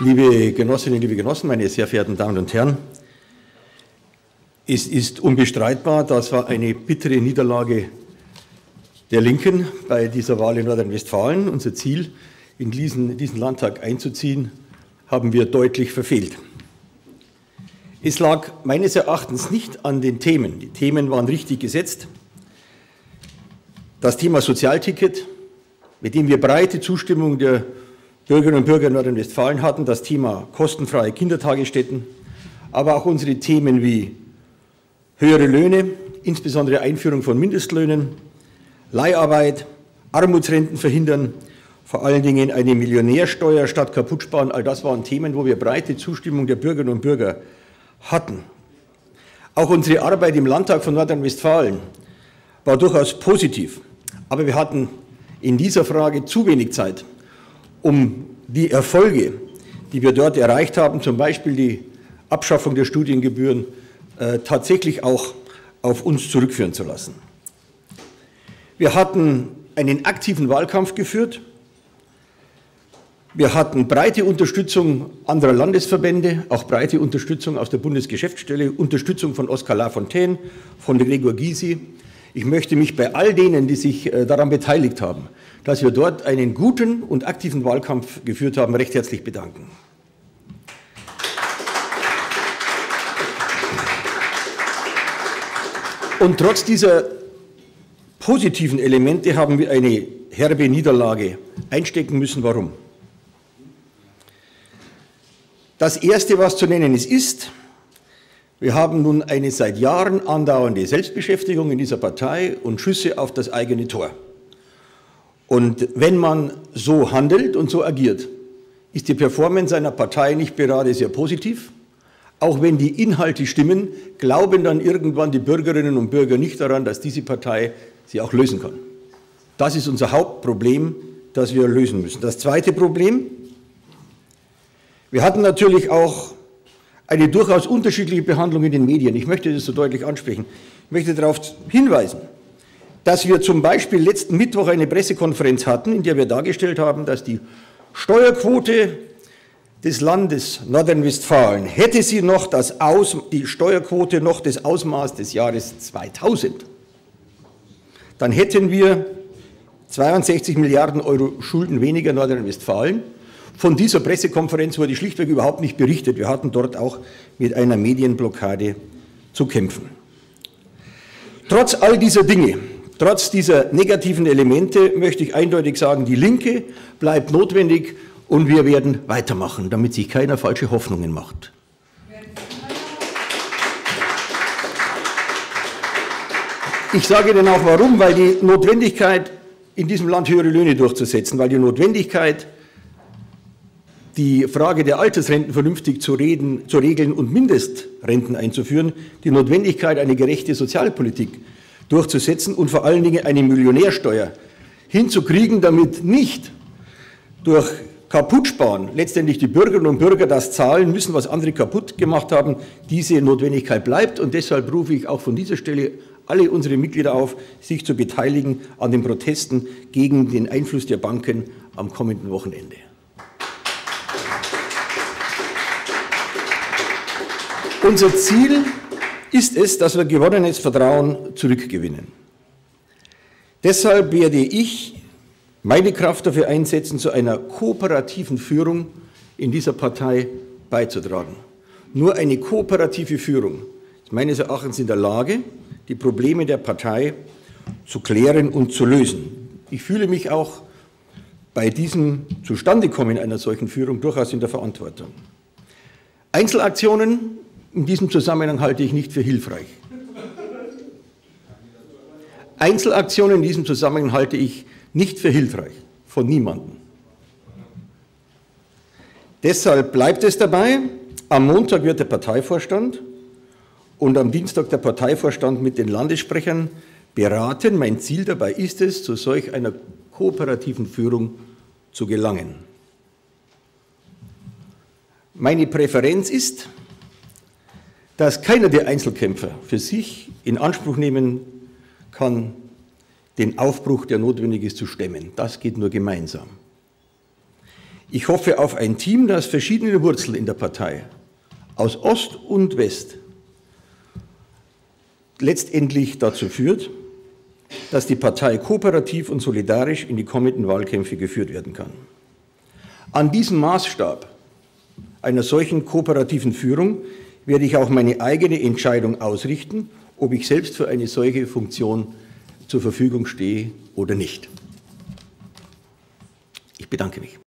Liebe Genossinnen, liebe Genossen, meine sehr verehrten Damen und Herren, es ist unbestreitbar, das war eine bittere Niederlage der Linken bei dieser Wahl in Nordrhein-Westfalen. Unser Ziel, in diesen Landtag einzuziehen, haben wir deutlich verfehlt. Es lag meines Erachtens nicht an den Themen. Die Themen waren richtig gesetzt. Das Thema Sozialticket, mit dem wir breite Zustimmung der Bürgerinnen und Bürger in Nordrhein-Westfalen hatten, das Thema kostenfreie Kindertagesstätten, aber auch unsere Themen wie höhere Löhne, insbesondere Einführung von Mindestlöhnen, Leiharbeit, Armutsrenten verhindern, vor allen Dingen eine Millionärsteuer statt kaputtsparen, all das waren Themen, wo wir breite Zustimmung der Bürgerinnen und Bürger hatten. Auch unsere Arbeit im Landtag von Nordrhein-Westfalen war durchaus positiv, aber wir hatten in dieser Frage zu wenig Zeit, um die Erfolge, die wir dort erreicht haben, zum Beispiel die Abschaffung der Studiengebühren, tatsächlich auch auf uns zurückführen zu lassen. Wir hatten einen aktiven Wahlkampf geführt. Wir hatten breite Unterstützung anderer Landesverbände, auch breite Unterstützung aus der Bundesgeschäftsstelle, Unterstützung von Oskar Lafontaine, von Gregor Gysi. Ich möchte mich bei all denen, die sich daran beteiligt haben, dass wir dort einen guten und aktiven Wahlkampf geführt haben, recht herzlich bedanken. Und trotz dieser positiven Elemente haben wir eine herbe Niederlage einstecken müssen. Warum? Das Erste, was zu nennen ist, wir haben nun eine seit Jahren andauernde Selbstbeschäftigung in dieser Partei und Schüsse auf das eigene Tor. Und wenn man so handelt und so agiert, ist die Performance einer Partei nicht gerade sehr positiv. Auch wenn die Inhalte stimmen, glauben dann irgendwann die Bürgerinnen und Bürger nicht daran, dass diese Partei sie auch lösen kann. Das ist unser Hauptproblem, das wir lösen müssen. Das zweite Problem: Wir hatten natürlich auch eine durchaus unterschiedliche Behandlung in den Medien. Ich möchte das so deutlich ansprechen. Ich möchte darauf hinweisen, dass wir zum Beispiel letzten Mittwoch eine Pressekonferenz hatten, in der wir dargestellt haben, dass die Steuerquote des Landes Nordrhein-Westfalen, hätte sie noch die Steuerquote noch das Ausmaß des Jahres 2000, dann hätten wir 62 Milliarden Euro Schulden weniger in Nordrhein-Westfalen. Von dieser Pressekonferenz wurde schlichtweg überhaupt nicht berichtet. Wir hatten dort auch mit einer Medienblockade zu kämpfen. Trotz all dieser Dinge, trotz dieser negativen Elemente möchte ich eindeutig sagen, die Linke bleibt notwendig und wir werden weitermachen, damit sich keiner falsche Hoffnungen macht. Ich sage Ihnen auch warum, weil die Notwendigkeit, in diesem Land höhere Löhne durchzusetzen, weil die Notwendigkeit, die Frage der Altersrenten vernünftig zu regeln und Mindestrenten einzuführen, die Notwendigkeit, eine gerechte Sozialpolitik durchzusetzen und vor allen Dingen eine Millionärsteuer hinzukriegen, damit nicht durch Kaputtsparen letztendlich die Bürgerinnen und Bürger das zahlen müssen, was andere kaputt gemacht haben. Diese Notwendigkeit bleibt und deshalb rufe ich auch von dieser Stelle alle unsere Mitglieder auf, sich zu beteiligen an den Protesten gegen den Einfluss der Banken am kommenden Wochenende. Unser Ziel ist es, dass wir gewonnenes Vertrauen zurückgewinnen. Deshalb werde ich meine Kraft dafür einsetzen, zu einer kooperativen Führung in dieser Partei beizutragen. Nur eine kooperative Führung ist meines Erachtens in der Lage, die Probleme der Partei zu klären und zu lösen. Ich fühle mich auch bei diesem Zustandekommen einer solchen Führung durchaus in der Verantwortung. Einzelaktionen in diesem Zusammenhang halte ich nicht für hilfreich. Einzelaktionen in diesem Zusammenhang halte ich nicht für hilfreich, von niemandem. Deshalb bleibt es dabei, am Montag wird der Parteivorstand und am Dienstag der Parteivorstand mit den Landessprechern beraten. Mein Ziel dabei ist es, zu solch einer kooperativen Führung zu gelangen. Meine Präferenz ist, dass keiner der Einzelkämpfer für sich in Anspruch nehmen kann, den Aufbruch, der notwendig ist, zu stemmen. Das geht nur gemeinsam. Ich hoffe auf ein Team, das verschiedene Wurzeln in der Partei aus Ost und West letztendlich dazu führt, dass die Partei kooperativ und solidarisch in die kommenden Wahlkämpfe geführt werden kann. An diesem Maßstab einer solchen kooperativen Führung werde ich auch meine eigene Entscheidung ausrichten, ob ich selbst für eine solche Funktion zur Verfügung stehe oder nicht. Ich bedanke mich.